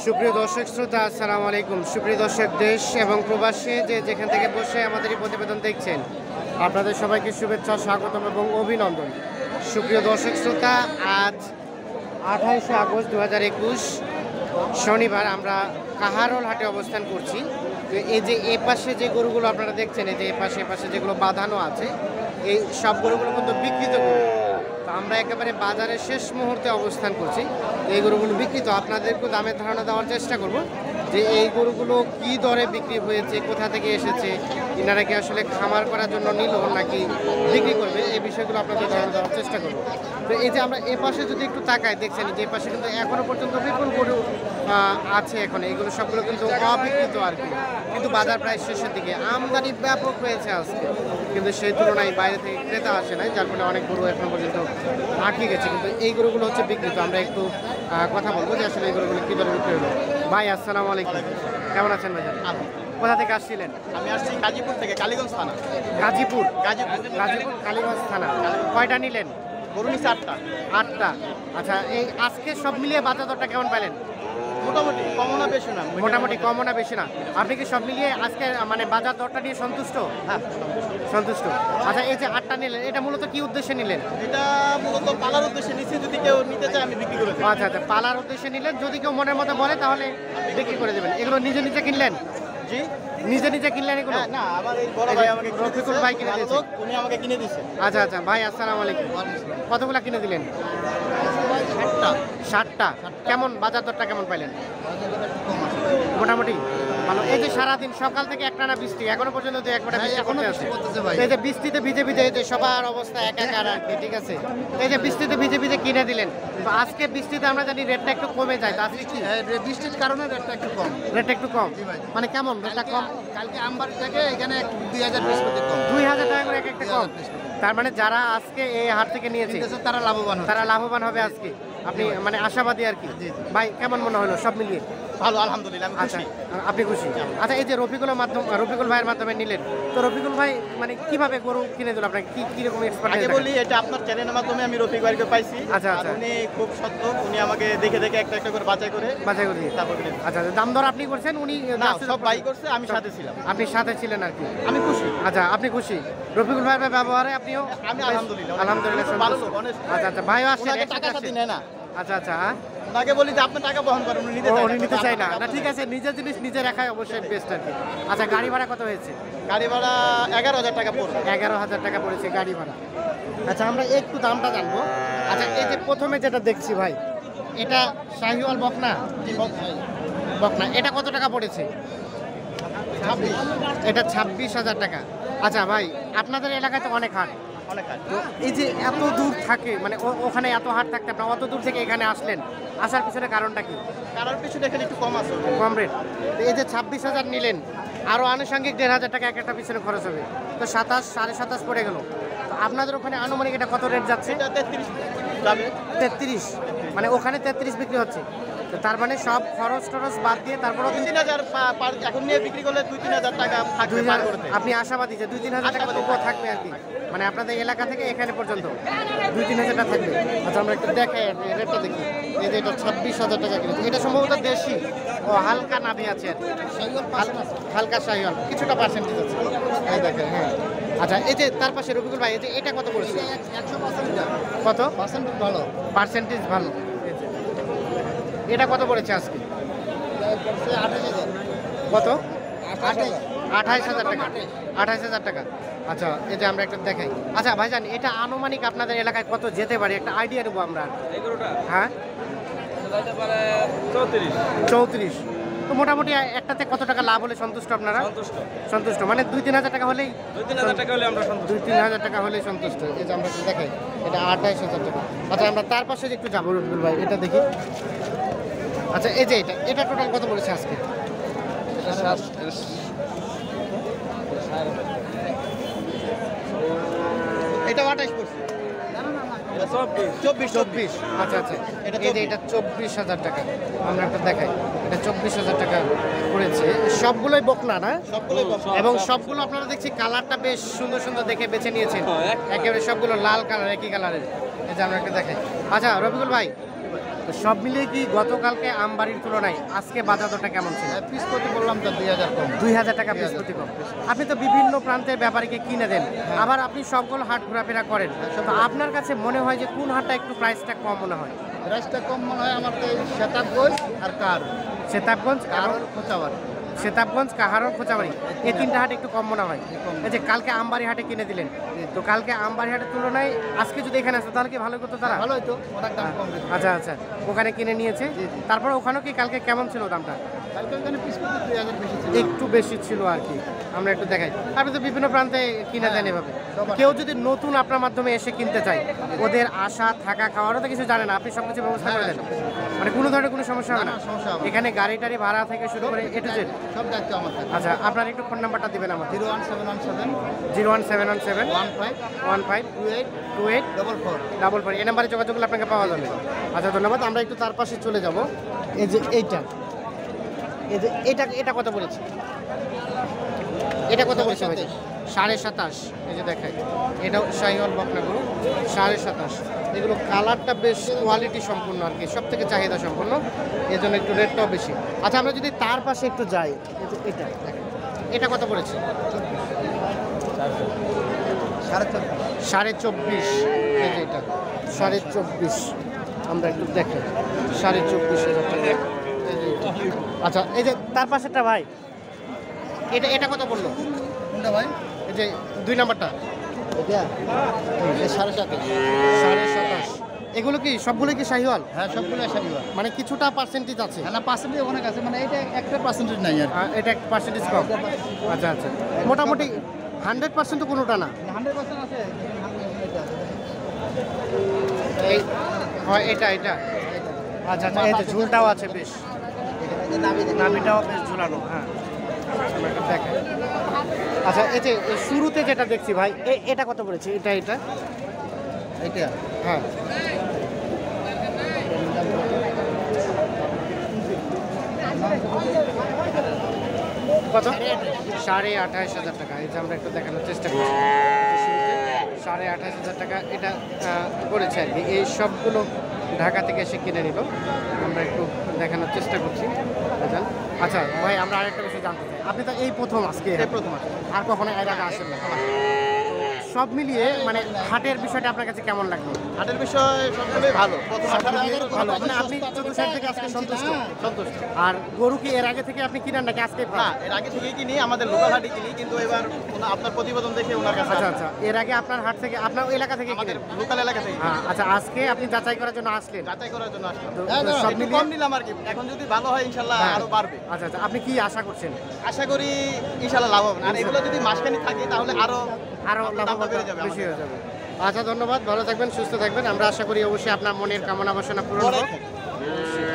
সুপ্রিয় দর্শক শ্রোতা, আসসালামু আলাইকুম। সুপ্রিয় দর্শক, দেশ এবং প্রবাসে যেখান থেকে বসে আমাদের এই প্রতিবেদন দেখছেন, আপনাদের সবাইকে শুভেচ্ছা, স্বাগতম এবং অভিনন্দন। সুপ্রিয় দর্শক শ্রোতা, আজ 28শে আগস্ট 2021 শনিবার আমরা কাহারোল হাটে অবস্থান করছি। তো এই যে এ পাশে যে গরুগুলো আপনারা দেখছেন, এই যে এ পাশে যেগুলো বাঁধানো আছে, এই সব গরুগুলো কিন্তু বিক্রিত গরু। তো আমরা একেবারে বাজারের শেষ মুহূর্তে অবস্থান করছি। এই গরুগুলো বিক্রিত, আপনাদেরকে দামের ধারণা দেওয়ার চেষ্টা করব যে এই গরুগুলো কি দরে বিক্রি হয়েছে, কোথা থেকে এসেছে, এনারা কি আসলে খামার করার জন্য নিল নাকি বিক্রি করবে, এই বিষয়গুলো আপনাদের ধারণা দেওয়ার চেষ্টা করব। তো এই যে আমরা এ পাশে যদি একটু তাকাই, দেখছেন যে পাশে কিন্তু এখনো পর্যন্ত বিপুল গরু আছে। এখন এইগুলো সবগুলো কিন্তু অবিকৃত আর কি, কিন্তু বাজার প্রায় শেষের দিকে। আমদানি ব্যাপক হয়েছে আজকে, কিন্তু সেই তুলনায় বাইরে থেকে ক্রেতা আসে নাই, যার ফলে অনেক গরু এখনো পর্যন্ত আটকে গেছে। কিন্তু এই গরুগুলো হচ্ছে বিক্রিত। আমরা একটু কথা বলবো যে আসলে এই গরুগুলো কী দরে বিক্রি হলো। ভাই আসসালামু আলাইকুম, কেমন আছেন ভাই? কোথা থেকে আসছিলেন? আমি আসছি গাজীপুর থেকে, কালীগঞ্জ থানা। গাজীপুর কালীগঞ্জ থানা। কয়টা নিলেন? গরু নিচ্ছে 8টা। 8টা। আচ্ছা, এই আজকে সব মিলিয়ে বাজার দরটা কেমন পেলেন? মোটামুটি কমও না বেশি না। মোটামুটি কমও না বেশি না। আপনি কি সব মিলিয়ে আজকে মানে বাজার দরটা নিয়ে সন্তুষ্ট? হ্যাঁ, সন্তুষ্ট। আচ্ছা, এই যে 8টা নিলেন, এটা মূলত কি উদ্দেশ্যে নিলেন? এটা মূলত পালার উদ্দেশ্যে নিচ্ছি, যদি কেউ নিতে চায় আমি বিক্রি করে দেব। আচ্ছা আচ্ছা, পালার উদ্দেশ্যে নিলেন, যদি কেউ মনের মতো বলে তাহলে বিক্রি করে দেবেন। এগুলো নিজে কিনলেন? জি, নিজে কিনলেন এগুলো? না, আমার এই বড় ভাই আমাকে রফিকুল ভাই কিনে দিয়েছে। উনি আমাকে কিনে দিয়েছে। আচ্ছা আচ্ছা ভাই, আসসালামু আলাইকুম। কতগুলা কিনে দিলেন? 60টা। কেমন বাজার দরটা কেমন পাইলেন? মোটামুটি ভালো। এই যে সারাদিন সকাল থেকে একটানা বৃষ্টি, এখনো পর্যন্ত তো একবারে বৃষ্টি করতে আছে। এই যে বৃষ্টিতে ভিজে এই যে সবার অবস্থা একাকার আর কি, ঠিক আছে। এই যে বৃষ্টিতে ভিজে কিনে দিলেন, তো আজকে বৃষ্টিতে আমরা জানি রেটটা একটু কমে যায়, তো আজকে কি বৃষ্টির কারণে রেটটা একটু কম। রেটটা একটু কম? মানে কেমন রেটটা কম? কালকে আমবাড়ি থেকে এখানে 2020 প্রতি কম। 2000 টাকা করে একটা কম। তার মানে যারা আজকে এই হাট থেকে নিয়েছে তারা লাভবান হবে আজকে, আপনি মানে আশাবাদী আর কি। ভাই কেমন মনে হলো সব মিলিয়ে? ভালো, আলহামদুলিল্লাহ, আমি আচ্ছা, খুশি। আপনি খুশি? আচ্ছা, এই যে রফিকুল ভাইয়ের মাধ্যমে নিলেন, তো রফিকুল ভাই মানে কিভাবে গরু কিনে দিল আপনাকে, কি রকম এক্সপার্ট? আগে বলি, এটা আপনার চ্যানেলের মাধ্যমে আমি রফিক ভাইকে পাইছি। আচ্ছা, আর আচ্ছা। উনি খুব সত্য, উনি আমাকে দেখে একটা করে বাছাই করে তারপর কিনে দিয়েছে। আচ্ছা, দাম দর আপনি করছেন, উনি না, সব ভাই করছে, আমি সাথে ছিলাম। আপনি সাথে ছিলেন আর কি, আমি খুশি। আচ্ছা, আপনি খুশি রফিকুল ভাইয়ের ব্যবহারে? আপনিও? আমি আলহামদুলিল্লাহ ভালো। আচ্ছা আচ্ছা, ভাইও আসছেন? টাকা সাথে নেয় না। আচ্ছা আচ্ছা, হ্যাঁ, ওনাকে বলি যে আপনার টাকা বহন করেন, উনি নিতে চাই না। ঠিক আছে, নিজের জিনিস নিজে রাখাই অবশ্যই বেস্ট আর কি। আচ্ছা, গাড়ি ভাড়া কত হয়েছে? গাড়ি ভাড়া 11,000 টাকা পড়বে। 11,000 টাকা পড়েছে গাড়ি ভাড়া। আচ্ছা, আমরা একটু দামটা জানবো। আচ্ছা, এই যে প্রথমে যেটা দেখছি ভাই, এটা শাহিওয়াল বকনা? বকনা। এটা কত টাকা পড়েছে? 26। এটা 26,000 টাকা। আচ্ছা ভাই, আপনাদের এলাকায় তো অনেক হাট, তো এই যে এত দূর থাকে, মানে ওখানে এত হাট থাকতে আপনার অত দূর থেকে এখানে আসলেন, আসার পিছনে কারণটা কি? কারোর পিছনে এখানে একটু কম আছে, কম রেট। তো এই যে 26,000 নিলেন, আরও আনুষঙ্গিক 1,500 টাকা একটা পিছনে খরচ হবে, তো 27, 27.5 পড়ে গেল। তো আপনাদের ওখানে আনুমানিক এটা কত রেট যাচ্ছে? 33। মানে ওখানে 33 বিক্রি হচ্ছে, তো তার মানে সব খরচ বাদ দিয়ে তারপরে 2-3,000 এখন নিয়ে বিক্রি করলে 2-3,000 টাকা থাকবে। আপনি আশাবাদী যে 2-3,000 টাকা তবুও থাকবে আর কি, মানে আপনাদের এলাকা থেকে এখানে পর্যন্ত 2-3,000 টাকা থাকবে। আচ্ছা, আমরা একটু দেখাই রেটটা দেখি। এই যে এটা 26,000 টাকা কিনেছে, এটা সম্ভবত দেশি ও হালকা নাভি আছে আর কি, হালকা শাহিওয়াল, কিছুটা পার্সেন্টেজ আছে, এই দেখেন। হ্যাঁ, আচ্ছা, এই যে তার পাশে রফিকুল ভাই, এই যে এটা কত পড়ছে? 100%। কত পার্সেন্টেজ ভালো? পার্সেন্টেজ ভালো। এটা কত পড়েছে আজকে? 28,000। কত? 28,000 টাকা। 28,000 টাকা। আচ্ছা, এই যে আমরা একটা দেখাই। আচ্ছা ভাইজান, এটা আনুমানিক আপনাদের এলাকায় কত যেতে পারে, একটা আইডিয়া দেবো আমরা? হ্যাঁ, 34। তো মোটামুটি একটাতে কত টাকা লাভ হলে সন্তুষ্ট আপনারা? সন্তুষ্ট মানে 2-3,000 টাকা হলেই? 2-3,000 টাকা হলে আমরা সন্তুষ্ট। 2-3,000 টাকা হলেই সন্তুষ্ট। এই যে আমরা একটু দেখাই, এটা 28,000 টাকা। আচ্ছা, আমরা তার পাশে একটু যাবো রফিকুল ভাই, এটা দেখি। আচ্ছা, এই যে এটা টোটাল কত পড়েছে আজকে? এটা 28 পড়ছে। 24। আচ্ছা আচ্ছা, এটা 24,000 টাকা। আমরা একটা দেখাই, এটা 24,000 টাকা পড়েছে। সবগুলোই বকনা না? এবং সবগুলো আপনারা দেখছি কালারটা বেশ সুন্দর দেখে বেছে নিয়েছেন, একেবারে সবগুলো লাল কালার, একই কালারের। এই যে আমরা একটা দেখাই। আচ্ছা রফিকুল ভাই, তো সব মিলিয়ে কি গতকালকে আমবাড়ির তুলনায় আজকে বাজার দরটা কেমন ছিল? পিস প্রতি বললাম তো 2000 কম। 2000 টাকা পিস প্রতি কম। আপনি তো বিভিন্ন প্রান্তের ব্যাপারীকে কিনে দেন, আবার আপনি সকল হাট ঘোরাফেরা করেন, তো আপনার কাছে মনে হয় যে কোন হাটটা একটু প্রাইসটা কম মনে হয়? প্রাইসটা কম মনে হয় আমার তো শতাবগঞ্জ আর কার সেতাবগঞ্জ আর এবং খোঁচাবার। সেতাবগঞ্জ, কাহারন, খোঁচাবাড়ি, এই তিনটা হাট একটু কম মনে হয়। কম। এই যে কালকে আমবাড়ি হাটে কিনে দিলেন, তো কালকে আমবাড়ি হাটের তুলনায় আজকে যদি এখানে আসতো তাহলে কি ভালো করতো তারা? ভালো হইতো, অনেক দাম কম দিত। আচ্ছা আচ্ছা, ওখানে কিনে নিয়েছে। তারপরে ওখানেও কি কালকে কেমন ছিল দামটা? কালকে ওখানে পিস প্রতি 2000 বেশি ছিল। একটু বেশি ছিল আর কি। আমরা একটু দেখাই, আপনি তো বিভিন্ন প্রান্তে কিনে দেন এভাবে। সবার। কেউ যদি নতুন আপনার মাধ্যমে এসে কিনতে চায়, ওদের আসা থাকা খাওয়ারও তো কিছু জানে না, আপনি সব কিছু ব্যবস্থা করে দেন, মানে কোনো ধরনের কোনো সমস্যা হবে না, না? না, সমস্যা হবে না। এখানে গাড়ি টাড়ি ভাড়া থেকে শুরু করে এ টু জেড। সব দায়িত্ব আমার থাকে। আচ্ছা, আপনার একটু ফোন নাম্বারটা দিবেন আমার। 01717 01717 15 15 28 28 44। ডাবল ফোর, এই নাম্বারে যোগাযোগ করলে আপনাকে পাওয়া যাবে। আচ্ছা ধন্যবাদ। আমরা একটু তার পাশে চলে যাব। এই যে এইটা, এই যে এটা কত বলেছে? এটা কত বলেছে ভাই? 27.5। এই যে দেখাই, এটাও শাহিওয়াল বকনা গরু, 27.5। এগুলো কালারটা বেশ কোয়ালিটি সম্পূর্ণ আর কি, সব থেকে চাহিদা সম্পূর্ণ, এই জন্য একটু রেটটাও বেশি। আচ্ছা আমরা যদি তার পাশে একটু যাই, এই যে এটা দেখেন, এটা কত পড়েছে? 24.5। এই যে এটা 24.5, আমরা একটু দেখেন 24,500 টাকা। এই যে এটা। আচ্ছা এই যে তার পাশেরটা ভাই, এটা কত পড়লো? কোনটা ভাই? এই যে 2 নাম্বারটা এটা 7.5। 27.5। এগুলো কি সবগুলো কি শাহিওয়াল? হ্যাঁ, সবগুলো শাড়িওয়াল। মানে কিছুটা পার্সেন্টেজ আছে? হ্যাঁ, না, পার্সেন্টেজ অনেক আছে, মানে এটা একটা পার্সেন্টেজ নাই আর কি। এটা পার্সেন্টেজ কম। আচ্ছা আচ্ছা, মোটামুটি 100% তো কোনোটা না। 100% আছে। এই হয় এটা আচ্ছা আচ্ছা, এই যে ঝুলটাও আছে বেশ, নাভিটাও বেশ ঝুলানো। হ্যাঁ আমরা একটু দেখাই। আচ্ছা এই যে শুরুতে যেটা দেখছি ভাই, এটা কত পড়েছে? এটা এটা হ্যাঁ, কত? 28,500 টাকা। এই যে আমরা একটু দেখানোর চেষ্টা করছি, 28,500 টাকা এটা করেছে আর কি। এই সবগুলো ঢাকা থেকে এসে কিনে নিল, আমরা একটু দেখানোর চেষ্টা করছি। বুঝলেন? আচ্ছা ভাই, আমরা আরেকটা বিষয় জানতে চাই, আপনি তো এই প্রথম আজকে, প্রথম আসে। আর কখনো এর আগে আসেন না, সব মিলিয়ে মানে হাটের বিষয়টা আপনার কাছে কেমন লাগলো? হাটের বিষয় সবগুলোই ভালো। প্রথম সব হাটের মিলিয়ে আমাদের ভালো, মানে আপনি চতুর্থ সাইড থেকে আজকে সন্তুষ্ট? সন্তুষ্ট। আর গরু কি এর আগে থেকে আপনি কিনেন নাকি আজকে? না, এর আগে থেকেই কিনি, আমাদের লোকাল হাটে কিনি, কিন্তু এবার আপনার প্রতিবেদন দেখে ওনার কাছে আচ্ছা আসা। আচ্ছা, এর আগে আপনার হাট থেকে, আপনার ওই এলাকা থেকে আমাদের কিনেন? লোকাল এলাকা থেকে হ্যাঁ আচ্ছা, আজকে আপনি যাচাই করার জন্য আসলেন? যাচাই করার জন্য আসলাম। তো সব একটু মিলিয়ে কম নিলাম আর কি, এখন যদি ভালো হয় ইনশাল্লাহ হ্যাঁ। আরো বাড়বে। আচ্ছা আচ্ছা, আপনি কি আশা করছেন? আশা করি ইনশাল্লাহ লাভ হবে। আর এগুলো যদি মাসখানি থাকে তাহলে আরো দামটা দামটা বেড়ে যাবে বেশি আমাদের। হয়ে যাবে। আচ্ছা ধন্যবাদ, ভালো থাকবেন, সুস্থ থাকবেন। আমরা আশা করি অবশ্যই আপনার মনের কামনা বাসনা পূরণ হোক।